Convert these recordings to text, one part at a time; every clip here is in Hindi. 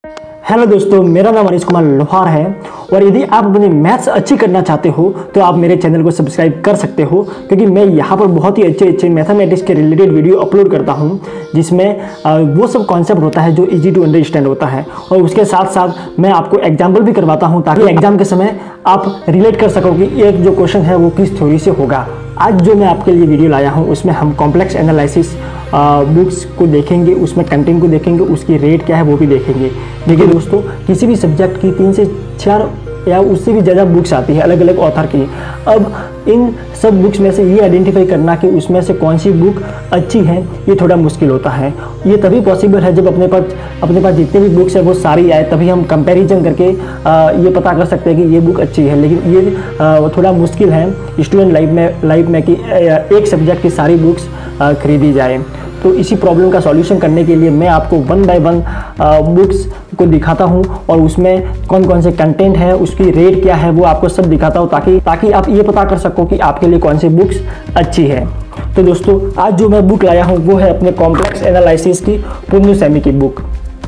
हेलो दोस्तों, मेरा नाम अनीश कुमार लोहार है और यदि आप अपनी मैथ्स अच्छी करना चाहते हो तो आप मेरे चैनल को सब्सक्राइब कर सकते हो, क्योंकि मैं यहाँ पर बहुत ही अच्छे मैथमेटिक्स के रिलेटेड वीडियो अपलोड करता हूँ, जिसमें वो सब कॉन्सेप्ट होता है जो इजी टू अंडरस्टैंड होता है। और उसके साथ साथ मैं आपको एग्जाम्पल भी करवाता हूँ ताकि एग्जाम के समय आप रिलेट कर सको कि एक जो क्वेश्चन है वो किस थ्योरी से होगा। आज जो मैं आपके लिए वीडियो लाया हूँ उसमें हम कॉम्प्लेक्स एनालिसिस बुक्स को देखेंगे, उसमें कंटेंट को देखेंगे, उसकी रेट क्या है वो भी देखेंगे। देखिए दोस्तों, किसी भी सब्जेक्ट की 3 से 4 या उससे भी ज़्यादा बुक्स आती है अलग अलग ऑथर की। अब इन सब बुक्स में से ये आइडेंटिफाई करना कि उसमें से कौन सी बुक अच्छी है ये थोड़ा मुश्किल होता है। ये तभी पॉसिबल है जब अपने पास जितनी भी बुक्स है वो सारी आए, तभी हम कंपैरिजन करके ये पता कर सकते हैं कि ये बुक अच्छी है। लेकिन ये थोड़ा मुश्किल है स्टूडेंट लाइफ में कि एक सब्जेक्ट की सारी बुक्स खरीदी जाए। तो इसी प्रॉब्लम का सॉल्यूशन करने के लिए मैं आपको 1 बाय 1 बुक्स को दिखाता हूं और उसमें कौन कौन से कंटेंट है, उसकी रेट क्या है, वो आपको सब दिखाता हूं ताकि आप ये पता कर सको कि आपके लिए कौन सी बुक्स अच्छी है। तो दोस्तों, आज जो मैं बुक लाया हूं वो है अपने कॉम्प्लेक्स एनालिसिस की पुन्नू सैमी की बुक।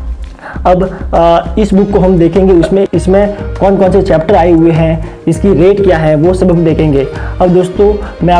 अब इस बुक को हम देखेंगे, इसमें कौन कौन से चैप्टर आए हुए हैं, इसकी रेट क्या है, वो सब हम देखेंगे। अब दोस्तों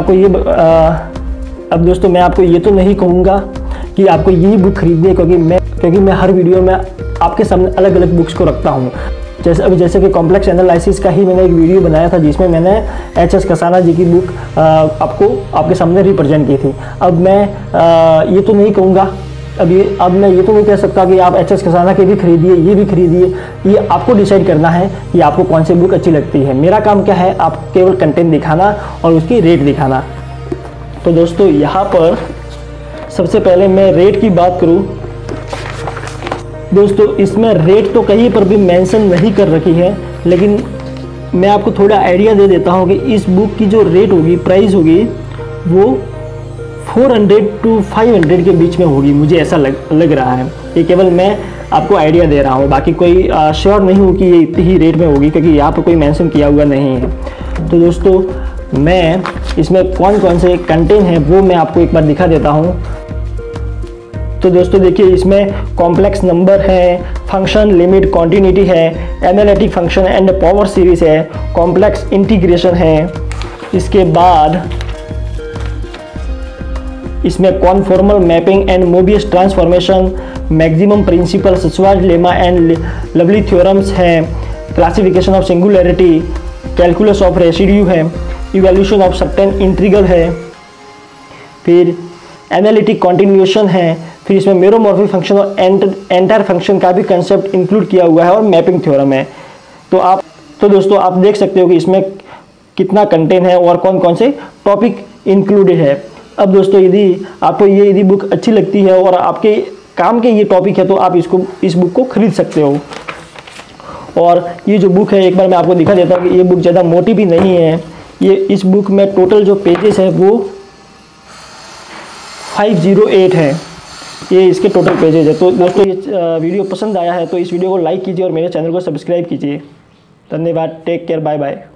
मैं आपको ये तो नहीं कहूँगा कि आपको यही बुक खरीदनी है, क्योंकि मैं हर वीडियो में आपके सामने अलग अलग बुक्स को रखता हूँ। जैसे कि कॉम्प्लेक्स एनालिसिस का ही मैंने एक वीडियो बनाया था जिसमें मैंने एच.एस. कसाना जी की बुक आपके सामने रिप्रेजेंट की थी। अब मैं ये तो नहीं कहूँगा, अब मैं ये तो नहीं कह सकता कि आप एच.एस. कसाना के भी खरीदिए, ये भी खरीदिए। ये आपको डिसाइड करना है कि आपको कौन सी बुक अच्छी लगती है। मेरा काम क्या है, आप केवल कंटेंट दिखाना और उसकी रेट दिखाना। तो दोस्तों, यहाँ पर सबसे पहले मैं रेट की बात करूँ। दोस्तों, इसमें रेट तो कहीं पर भी मेंशन नहीं कर रखी है, लेकिन मैं आपको थोड़ा आइडिया दे देता हूँ कि इस बुक की जो रेट होगी, प्राइस होगी, वो 400 to 500 के बीच में होगी। मुझे ऐसा लग रहा है। ये केवल मैं आपको आइडिया दे रहा हूँ, बाकी कोई श्योर नहीं हूँ कि ये इतनी ही रेट में होगी, क्योंकि यहाँ पर कोई मेंशन किया हुआ नहीं है। तो दोस्तों, मैं इसमें कौन कौन से कंटेंट हैं वो मैं आपको एक बार दिखा देता हूँ। तो दोस्तों देखिए, इसमें कॉम्प्लेक्स नंबर है, फंक्शन, लिमिट, कॉन्टिन्यूटी है, analytic function and power series है, कॉम्प्लेक्स इंटीग्रेशन है। इसके बाद इसमें conformal mapping and Mobius transformation, maximum principle, Schwarz lemma and Liouville theorems हैं, classification of singularity, calculus of residue है, इवैल्यूएशन ऑफ सर्टेन इंटीग्रल है, फिर एनालिटिक कॉन्टिन्यूएशन है, फिर इसमें मेरोमॉर्फिक फंक्शन और एंटायर फंक्शन का भी कंसेप्ट इंक्लूड किया हुआ है और मैपिंग थ्योरम है। तो दोस्तों, आप देख सकते हो कि इसमें कितना कंटेंट है और कौन कौन से टॉपिक इंक्लूडेड है। अब दोस्तों, यदि आपको यदि बुक अच्छी लगती है और आपके काम के ये टॉपिक है तो आप इस बुक को खरीद सकते हो। और ये जो बुक है, एक बार मैं आपको दिखा देता हूँ कि ये बुक ज़्यादा मोटी भी नहीं है। ये इस बुक में टोटल जो पेजेस है वो 508 है। ये इसके टोटल पेजेज है। तो दोस्तों, ये वीडियो पसंद आया है तो इस वीडियो को लाइक कीजिए और मेरे चैनल को सब्सक्राइब कीजिए। धन्यवाद। Take care. Bye bye.